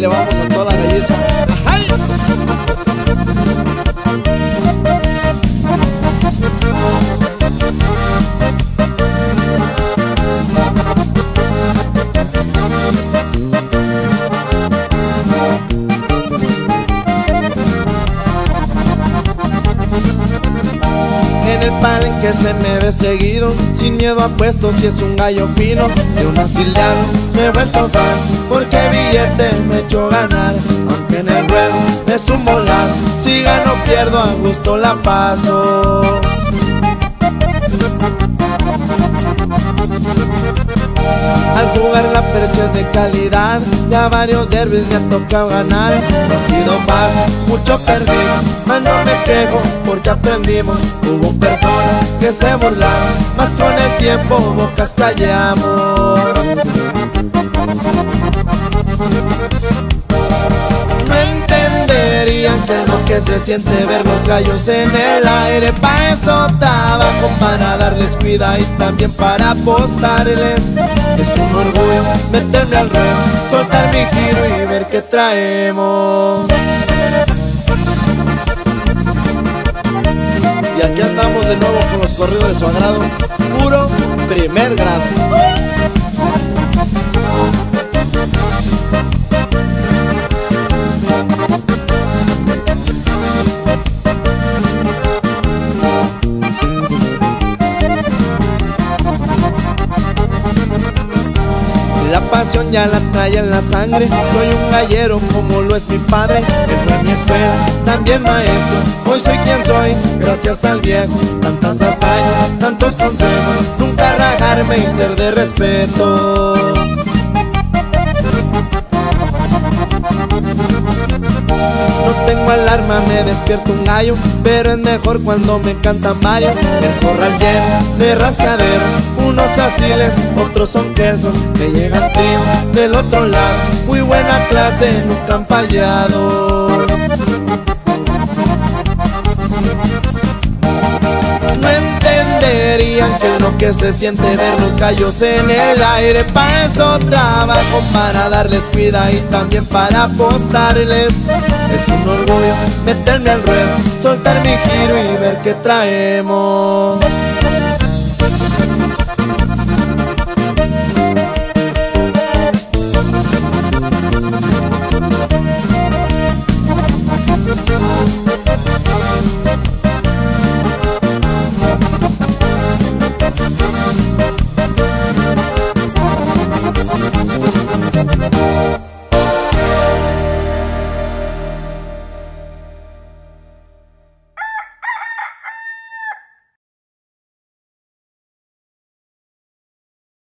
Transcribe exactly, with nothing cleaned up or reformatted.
le vamos a toda la galliza. ¡Ay! En el palenque se me ve seguido, sin miedo apuesto si es un gallo fino. De un asiliano me he vuelto fan, porque billete me echó ganar. Aunque en el ruedo es un volado, si gano pierdo a gusto la paso. Al jugar la percha es de calidad, ya varios derbis me ha tocado ganar. No ha sido fácil, mucho perdí, mas no me quejo porque aprendimos. Hubo personas que se burlaron, mas con el tiempo bocas callamos. No entenderían que es lo que se siente ver los gallos en el aire. Pa' eso trabajo, para darles cuidado y también para apostarles. Es un orgullo meterme al ruedo, soltar mi giro y ver qué traemos. Y aquí andamos de nuevo con los corridos de su agrado, puro primer grado. La pasión ya la trae en la sangre, soy un gallero como lo es mi padre. Él fue mi escuela, también maestro, hoy soy quien soy, gracias al viejo. Tantas hazañas, tantos consejos, nunca rajarme y ser de respeto. No tengo alarma, me despierto un gallo, pero es mejor cuando me cantan varios. El corral lleno de rascaderos, unos asiles, otros son Kelson, que llegan tíos del otro lado. Muy buena clase, nunca han fallado. No entenderían que lo que se siente ver los gallos en el aire. Pa' eso trabajo, para darles cuidado y también para apostarles. Es un orgullo meterme al ruedo, soltar mi giro y ver qué traemos.